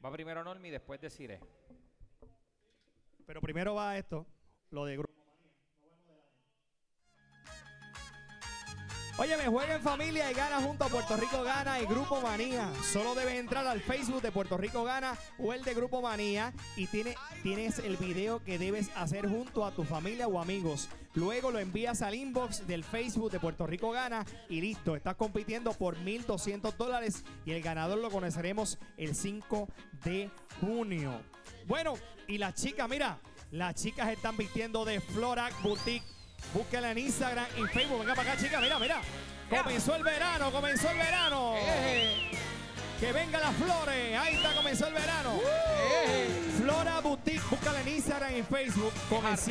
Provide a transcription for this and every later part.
Va primero Normi y después Desiree. Pero primero va esto, lo de grupo. Oye, me juega en familia y gana junto a Puerto Rico Gana y Grupo Manía. Solo debes entrar al Facebook de Puerto Rico Gana o el de Grupo Manía y tienes el video que debes hacer junto a tu familia o amigos. Luego lo envías al inbox del Facebook de Puerto Rico Gana y listo, estás compitiendo por $1,200 y el ganador lo conoceremos el 5 de junio. Bueno, y las chicas, mira, las chicas están vistiendo de Florac Boutique. Búsquela en Instagram y Facebook. Venga para acá, chicas. Mira, mira. Comenzó el verano, comenzó el verano. Que vengan las flores. Ahí está, comenzó el verano. Flora Boutique. Búscala en Instagram y Facebook con el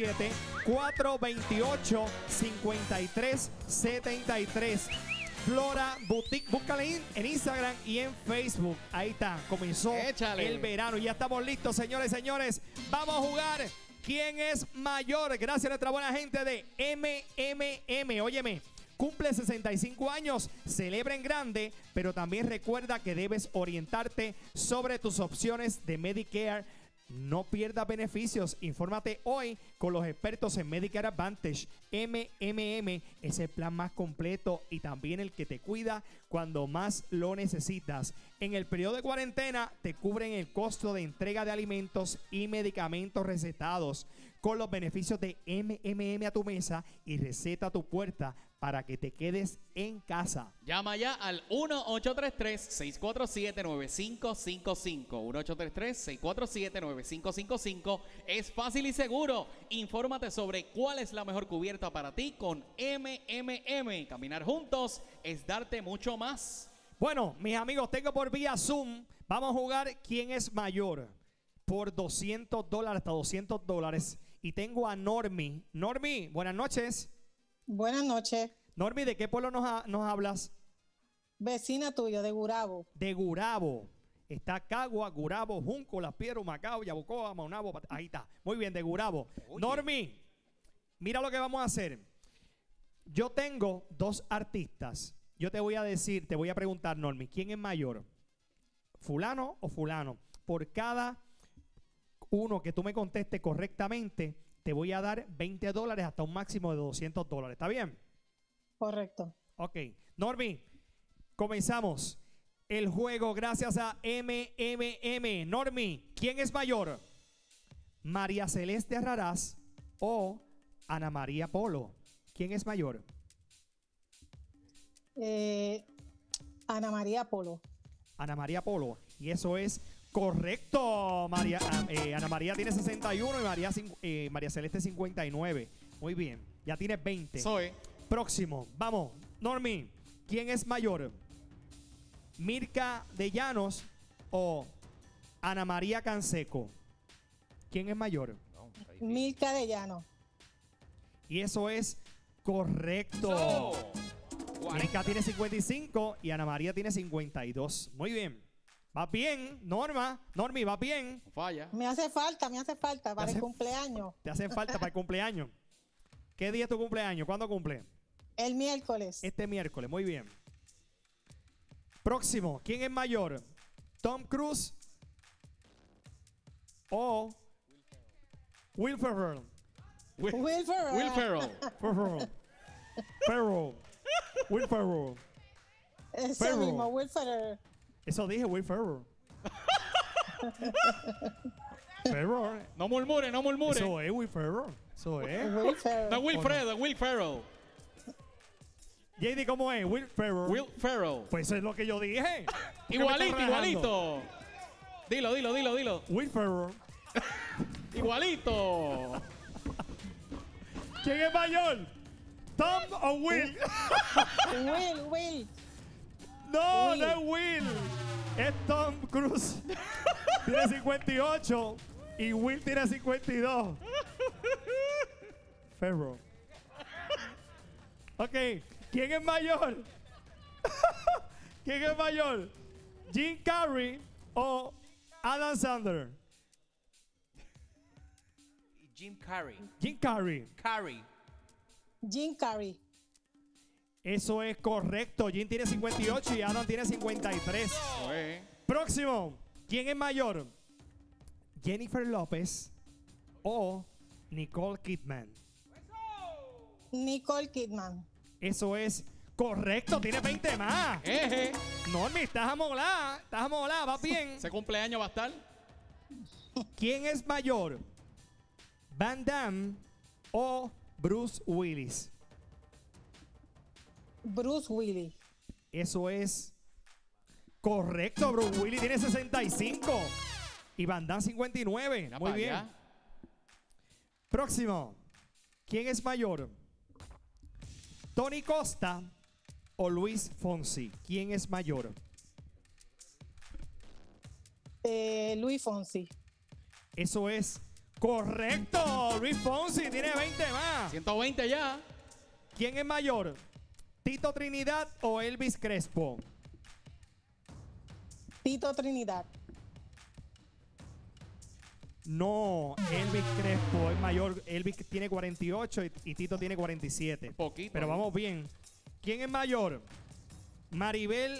787-428-5373. Flora Boutique. Búscala en Instagram y en Facebook. Ahí está. Comenzó el verano. Ya estamos listos, señores, señores. Vamos a jugar. ¿Quién es mayor? Gracias a nuestra buena gente de MMM. Óyeme, cumple 65 años, celebra en grande, pero también recuerda que debes orientarte sobre tus opciones de Medicare. No pierdas beneficios. Infórmate hoy con los expertos en Medicare Advantage. MMM es el plan más completo y también el que te cuida cuando más lo necesitas. En el periodo de cuarentena te cubren el costo de entrega de alimentos y medicamentos recetados con los beneficios de MMM a tu mesa y receta a tu puerta para que te quedes en casa. Llama ya al 1-833-647-9555. 1-833-647-9555. Es fácil y seguro. Infórmate sobre cuál es la mejor cubierta para ti con MMM. Caminar juntos es darte mucho más. Bueno, mis amigos, tengo por vía Zoom. Vamos a jugar quién es mayor por $200 hasta $200. Y tengo a Normi. Normi, buenas noches. Buenas noches. Normi, ¿de qué pueblo nos hablas? Vecina tuya, de Gurabo. De Gurabo. Está Cagua, Gurabo, Junco, Las Piedras, Macao, Yabucoa, Maunabo. Ahí está. Muy bien, de Gurabo. Oye. Normi, mira lo que vamos a hacer. Yo tengo dos artistas. Yo te voy a decir, te voy a preguntar, Normi, ¿quién es mayor? ¿Fulano o fulano? Por cada uno que tú me contestes correctamente, te voy a dar $20 hasta un máximo de $200. ¿Está bien? Correcto. Ok. Normi, comenzamos el juego gracias a MMM. Normi, ¿quién es mayor? ¿María Celeste Arrarás o Ana María Polo? ¿Quién es mayor? Ana María Polo. Ana María Polo. Y eso es correcto. Ana María tiene 61 y María Celeste 59. Muy bien. Ya tienes 20. Soy. Próximo. Vamos. Normi, ¿quién es mayor? ¿Mirka de Llanos o Ana María Canseco? ¿Quién es mayor? Mirka de Llano. Y eso es correcto. Mirka tiene 55 y Ana María tiene 52. Muy bien. Va bien, Normi, va bien. Falla. Me hace falta para el cumpleaños. Te hace falta para el cumpleaños. ¿Qué día es tu cumpleaños? ¿Cuándo cumple? El miércoles. Este miércoles, muy bien. Próximo, ¿quién es mayor? ¿Tom Cruise o Will Ferrell? Will Ferrell. Will Ferrell. Ferrell. Will Ferrell. Ese Ferrell. mismo, Will Ferrell. Eso dije, Will Ferrell. Ferrell. No murmure, no murmure. Eso es Will Ferrell. Eso es. Will Ferrell. No, Wilfredo, Will Ferrell. JD, ¿cómo es? Will Ferrell. Will Ferrell. Pues eso es lo que yo dije. Igualito, igualito. Dilo. Will Ferrell. Igualito. ¿Quién es mayor? ¿Tom o Will? Will. No, no es Will. Es Tom Cruise. Tiene 58 y Will tiene 52. Ferrell. Ok, ¿quién es mayor? ¿Quién es mayor? ¿Jim Carrey o Adam Sandler? Jim Carrey. Jim Carrey. Jim Carrey. Eso es correcto. Jim tiene 58 y Adam tiene 53. Próximo. ¿Quién es mayor? ¿Jennifer López o Nicole Kidman? Nicole Kidman. Eso es correcto, tiene 20 más. Normi, estás amolada, va bien. Ese cumpleaños va a estar. ¿Quién es mayor? ¿Van Damme o Bruce Willis? Bruce Willis. Eso es correcto, Bruce Willis tiene 65 y Van Damme 59. Mira Muy pa' bien. allá. Próximo. ¿Quién es mayor? ¿Tony Costa o Luis Fonsi? ¿Quién es mayor? Luis Fonsi. Eso es correcto. Luis Fonsi tiene 20 más. 120 ya. ¿Quién es mayor? ¿Tito Trinidad o Elvis Crespo? Tito Trinidad. No, Elvis Crespo es mayor. Elvis tiene 48 y Tito tiene 47. Poquito. Pero vamos bien. ¿Quién es mayor? ¿Maribel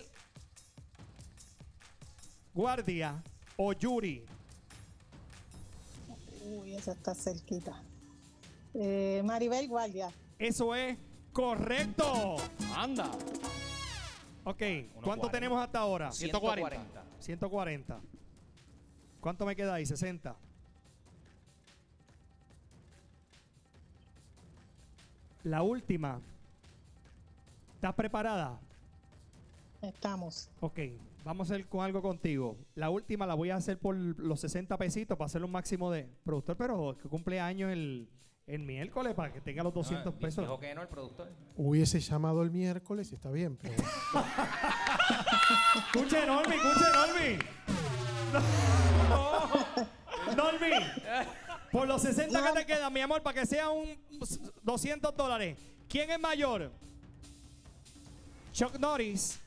Guardia o Yuri? Uy, esa está cerquita. Maribel Guardia. Eso es correcto. Anda. Ok, ¿cuánto 140. tenemos hasta ahora? 140. 140. ¿Cuánto me queda ahí? 60. La última. ¿Estás preparada? Estamos. Ok, vamos a hacer con algo contigo. La última la voy a hacer por los 60 pesitos para hacerle un máximo de productor, pero que cumple años el miércoles para que tenga los 200 pesos. Dijo que no el productor. Hubiese llamado el miércoles y está bien, pero Escuche, Normi, escuche, Normi. Normi, por los 60 que te quedan, mi amor, para que sea un $200. ¿Quién es mayor? ¿Chuck Norris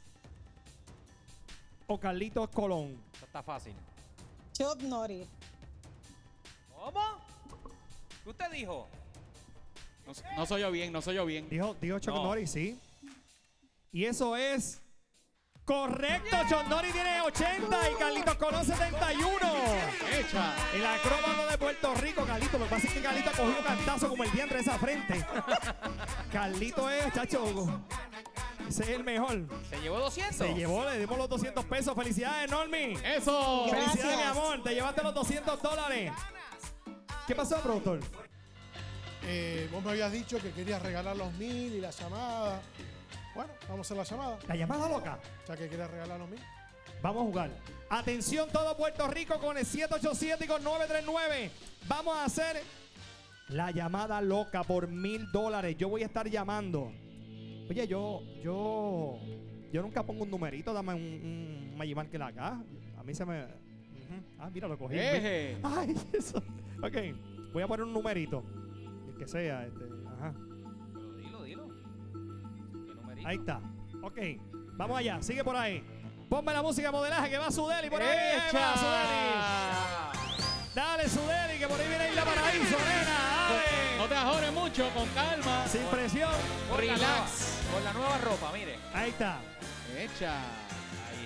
o Carlitos Colón? Eso está fácil. Chuck Norris. ¿Cómo? ¿Qué usted dijo? No soy yo bien, no soy yo bien. Dijo Chuck No. Norris, sí. Y eso es correcto. Chuck Norris tiene 80 y Carlitos Colón 71. Echa. El acróbata de Puerto Rico, Carlito. Lo que pasa es que Carlito ha cogido cantazo como el diantre de esa frente. Carlito es, chacho. Ese es el mejor. ¿Se llevó 200? Se llevó, le dimos los 200 pesos. Felicidades, Normi. Eso. Gracias. Felicidades, mi amor. Te llevaste los $200. ¿Qué pasó, productor? vos me habías dicho que querías regalar los 1000 y la llamada. Bueno, vamos a hacer la llamada. La llamada loca. Ya que querías regalar los 1000. Vamos a jugar. Atención todo Puerto Rico con el 787 y con 939. Vamos a hacer la llamada loca por $1000. Yo voy a estar llamando. Oye, yo nunca pongo un numerito. Dame un Magic Marker acá. A mí se me... Ah, mira, lo cogí. Eje. Ay, eso. Ok, voy a poner un numerito. El que sea. Ajá. Pero dilo. ¿Qué numerito? Ahí está. Ok, vamos allá. Sigue por ahí. Ponme la música de modelaje que va Sudeli por ahí. Ahí va Sudeli. Dale, Sudeli, que por ahí viene Isla Paraíso, nena. Dale. No te ajores mucho, con calma. Sin presión. Con la Relax. nueva- Con la nueva ropa, mire. Ahí está. Echa. Ahí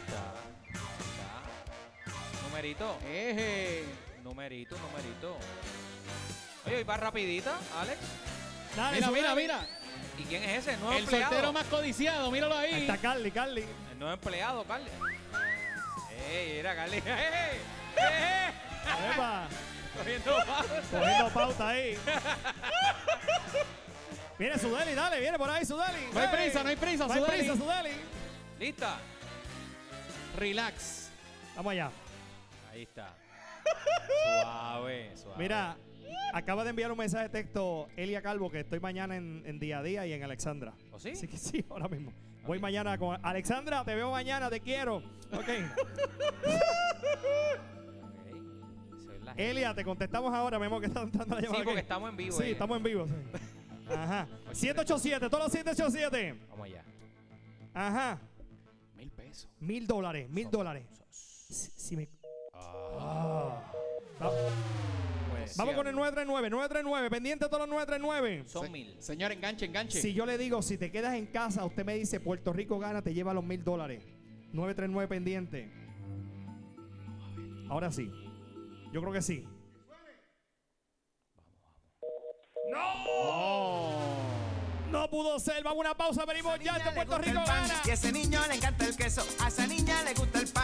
está. Numerito. Numerito. Oye, ¿y va rapidita, Alex? Dale, Mira, Sudeli. mira. ¿Y quién es ese? ¿El nuevo El empleado? soltero más codiciado, míralo Ahí ahí. está Carly. El nuevo empleado, Carly. ¡Ey, era Carly! ¡Ey! Epa, Cogiendo pasos. cogiendo pauta ahí. Viene Sudeli, dale, viene por ahí Sudeli. No hay Ey. prisa, no hay prisa, No hay Sudeli. prisa, Sudeli. ¿Lista? Relax. Vamos allá. Ahí está. Suave. Mira, acaba de enviar un mensaje de texto Elia Calvo que estoy mañana en Día a Día y en Alexandra. ¿O sí? Así que sí, ahora mismo. Voy mañana con Alexandra, te veo mañana, te quiero. Ok. Ok. Eso es la gente. Elia, te contestamos ahora, mismo que está entrando la llamada. Sí, porque aquí. estamos en vivo. Sí, estamos en vivo. Sí. Ajá. 787, todos los 787. Vamos allá. Ajá. $1000. $1000, $1000. Si me... Va- Pues, Vamos con el 939, pendiente de todos los 939. Son 1000. Señor, enganche. Si yo le digo, si te quedas en casa, usted me dice Puerto Rico gana, te lleva los $1000. 939 pendiente. Ahora sí. Yo creo que sí. No pudo ser. Vamos a una pausa. Venimos ya. Puerto Rico gana. Y a ese niño le encanta el queso. A esa niña le gusta el pan.